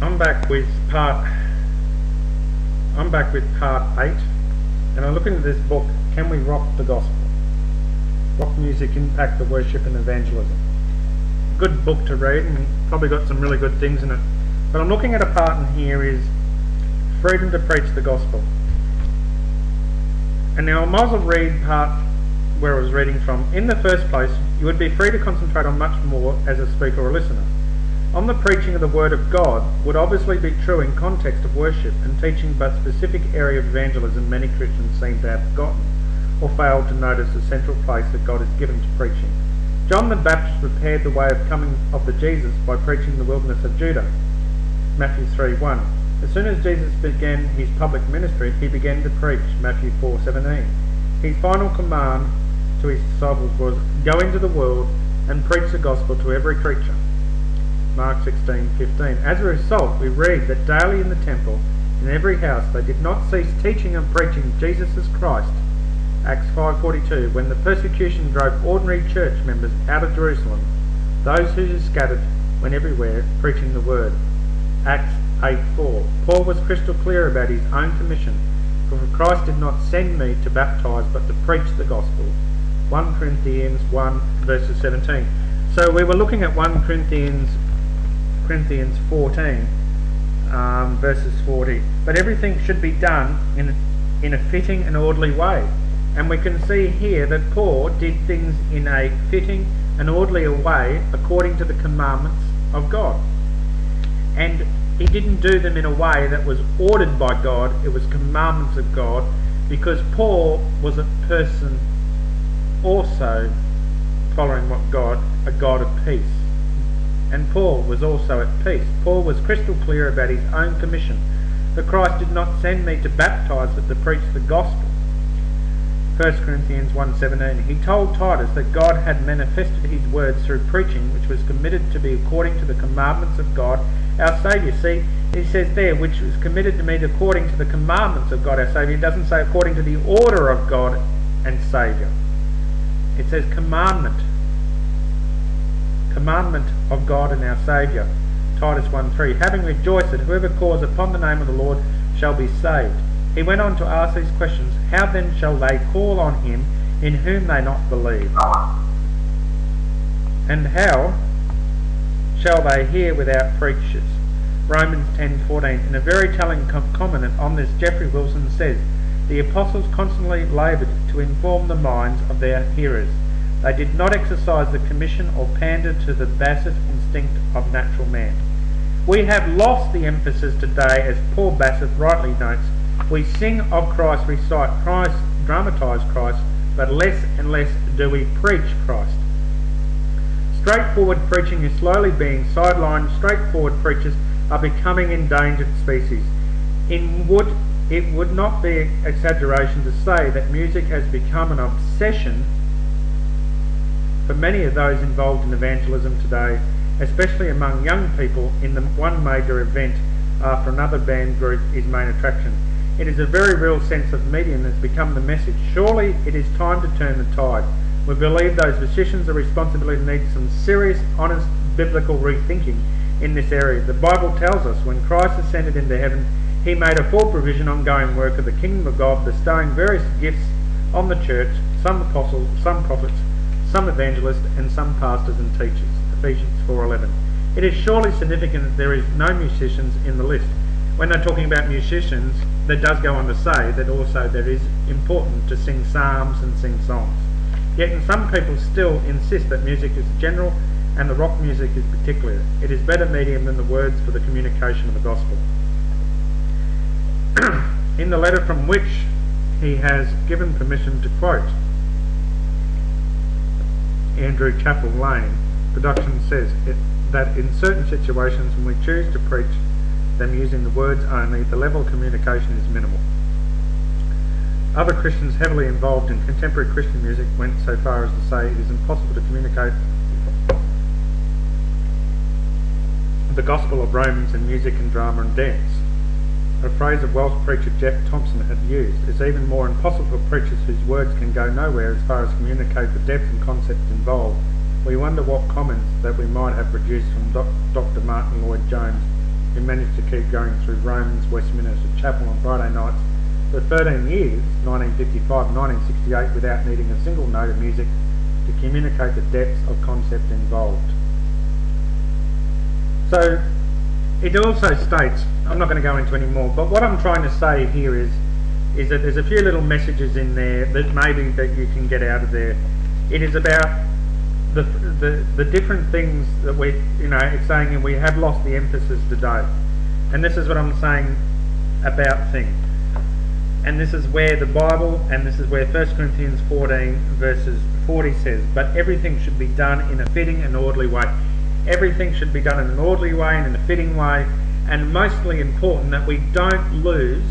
I'm back with part 8, and I look into this book, Can We Rock the Gospel? Rock Music Impact the Worship and Evangelism. Good book to read, and probably got some really good things in it. But I'm looking at a part in here is freedom to preach the gospel. And now I might as well read part where I was reading from. In the first place, you would be free to concentrate on much more as a speaker or listener. On the preaching of the Word of God would obviously be true in context of worship and teaching, but specific area of evangelism many Christians seem to have forgotten or failed to notice the central place that God has given to preaching. John the Baptist prepared the way of coming of the Jesus by preaching the wilderness of Judah. Matthew 3:1. As soon as Jesus began his public ministry, he began to preach. Matthew 4:17. His final command to his disciples was, "Go into the world and preach the gospel to every creature." Mark 16:15. As a result, we read that daily in the temple, in every house, they did not cease teaching and preaching Jesus as Christ. Acts 5:42. When the persecution drove ordinary church members out of Jerusalem, those who scattered went everywhere preaching the word. Acts 8:4. Paul was crystal clear about his own commission, for Christ did not send me to baptize but to preach the gospel. 1 Corinthians 1 verses 17. So we were looking at 1 Corinthians 14 verses 40. But everything should be done in a fitting and orderly way. And we can see here that Paul did things in a fitting and orderly way according to the commandments of God. And he didn't do them in a way that was ordered by God. It was commandments of God, because Paul was a person also following a God of peace. And Paul was also at peace. Paul was crystal clear about his own commission. For Christ did not send me to baptize but to preach the gospel. 1 Corinthians 1:17. He told Titus that God had manifested his words through preaching, which was committed to be according to the commandments of God, our Saviour. See, he says there, which was committed to me according to the commandments of God, our Saviour. It doesn't say according to the order of God and Saviour. It says commandment of God and our Saviour. Titus 1:3. Having rejoiced that whoever calls upon the name of the Lord shall be saved. He went on to ask these questions. How then shall they call on him in whom they not believe? And how shall they hear without preachers? Romans 10:14. In a very telling comment on this, Jeffrey Wilson says, the apostles constantly laboured to inform the minds of their hearers. They did not exercise the commission or pander to the basest instinct of natural man. We have lost the emphasis today, as Paul Bassett rightly notes. We sing of Christ, recite Christ, dramatise Christ, but less and less do we preach Christ. Straightforward preaching is slowly being sidelined. Straightforward preachers are becoming endangered species. It would not be exaggeration to say that music has become an obsession for many of those involved in evangelism today, especially among young people. In the one major event after another band group is main attraction. It is a very real sense of medium has become the message. Surely it is time to turn the tide. We believe those positions of responsibility need some serious, honest, biblical rethinking in this area. The Bible tells us when Christ ascended into heaven, he made a full provision ongoing work of the kingdom of God, bestowing various gifts on the church, some apostles, some prophets, some evangelists, and some pastors and teachers. Ephesians 4:11. It is surely significant that there is no musicians in the list. When they're talking about musicians, that does go on to say that also that it is important to sing psalms and sing songs. Yet some people still insist that music is general and the rock music is particular. It is better medium than the words for the communication of the gospel. In the letter from which he has given permission to quote Andrew Chapel Lane production says that in certain situations when we choose to preach them using the words only, the level of communication is minimal. Other Christians heavily involved in contemporary Christian music went so far as to say it is impossible to communicate the gospel of Romans in music and drama and dance. A phrase of Welsh preacher Jeff Thompson had used. It's even more impossible for preachers whose words can go nowhere as far as communicate the depth and concepts involved. We wonder what comments that we might have produced from Dr. Martin Lloyd-Jones who managed to keep going through Romans, Westminster Chapel on Friday nights for 13 years, 1955 1968, without needing a single note of music to communicate the depths of concept involved. So it also states, I'm not going to go into any more, but what I'm trying to say here is that there's a few little messages in there that maybe that you can get out of there. It is about the different things that it's saying, and we have lost the emphasis today. And this is what I'm saying about things. And this is where the Bible, and this is where 1 Corinthians 14 verses 40 says, but everything should be done in a fitting and orderly way. Everything should be done in an orderly way and in a fitting way, and mostly important that we don't lose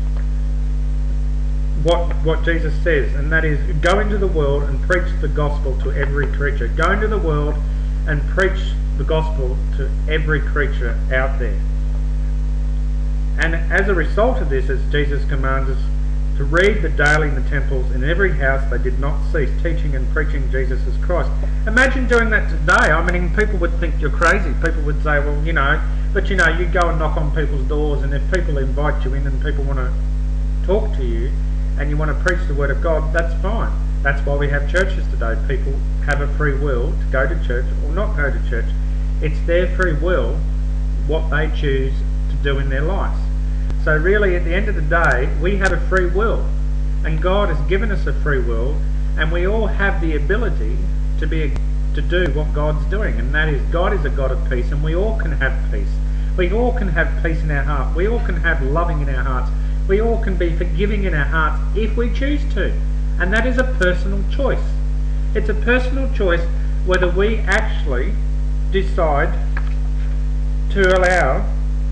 what Jesus says, and that is go into the world and preach the gospel to every creature. Go into the world and preach the gospel to every creature out there. And as a result of this, as Jesus commands us to read the daily in the temples, in every house they did not cease teaching and preaching Jesus as Christ. Imagine doing that today. I mean, people would think you're crazy. People would say, well, you go and knock on people's doors, and if people invite you in and people want to talk to you and you want to preach the word of God, that's fine. That's why we have churches today. People have a free will to go to church or not go to church. It's their free will what they choose to do in their lives. So really, at the end of the day, we have a free will, and God has given us a free will, and we all have the ability to do what God's doing, and that is God is a God of peace, and we all can have peace. We all can have peace in our heart. We all can have loving in our hearts. We all can be forgiving in our hearts if we choose to, and that is a personal choice. It's a personal choice whether we actually decide to allow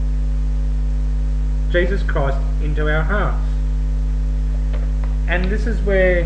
Jesus Christ into our hearts. And this is where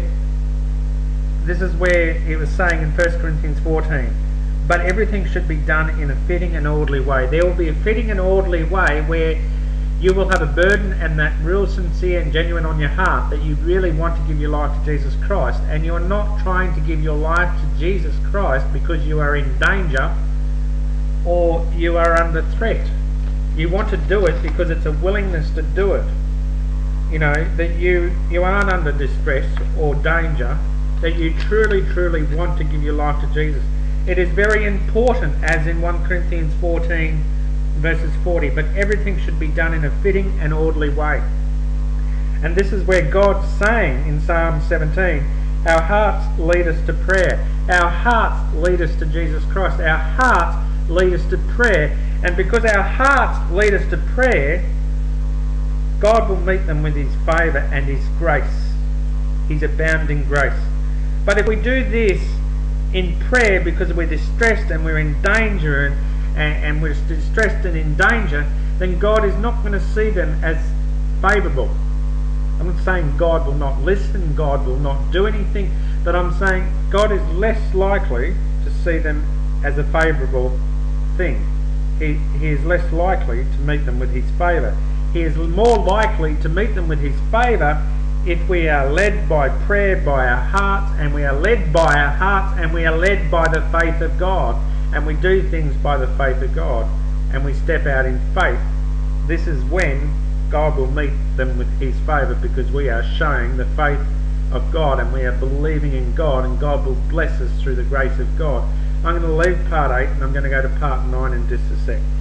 it was saying in 1 Corinthians 14, but everything should be done in a fitting and orderly way. There will be a fitting and orderly way where you will have a burden and that real sincere and genuine on your heart that you really want to give your life to Jesus Christ, and you're not trying to give your life to Jesus Christ because you are in danger or you are under threat. You want to do it because it's a willingness to do it. That you aren't under distress or danger, that you truly want to give your life to Jesus. It is very important, as in 1 Corinthians 14 verses 40, but everything should be done in a fitting and orderly way. And this is where God's saying in Psalm 17, our hearts lead us to prayer. Our hearts lead us to Jesus Christ. Our hearts lead us to prayer. And because our hearts lead us to prayer, God will meet them with His favour and His grace, His abounding grace. But if we do this in prayer because we're distressed and we're in danger and we're distressed and in danger, then God is not going to see them as favourable. I'm not saying God will not listen, God will not do anything, but I'm saying God is less likely to see them as a favourable thing. He is less likely to meet them with His favour. He is more likely to meet them with His favour if we are led by prayer, by our hearts, and we are led by our hearts, and we are led by the faith of God, and we do things by the faith of God, and we step out in faith. This is when God will meet them with His favour, because we are showing the faith of God, and we are believing in God, and God will bless us through the grace of God. I'm going to leave part 8 and I'm going to go to part 9 in just a sec.